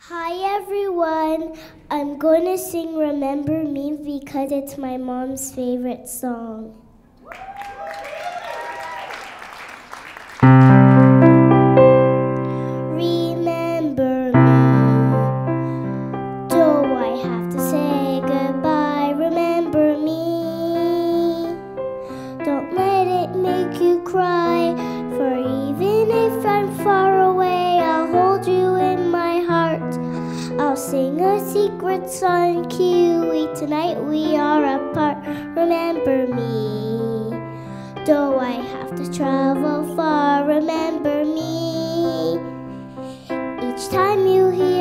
Hi everyone, I'm going to sing Remember Me because it's my mom's favorite song. Remember me, do I have to say goodbye? Remember me, don't let it make you cry, for even if I'm far away, I'll hold you in my heart. I'll sing a secret song to you. Tonight we are apart. Remember me, though I have to travel far. Remember me, each time you hear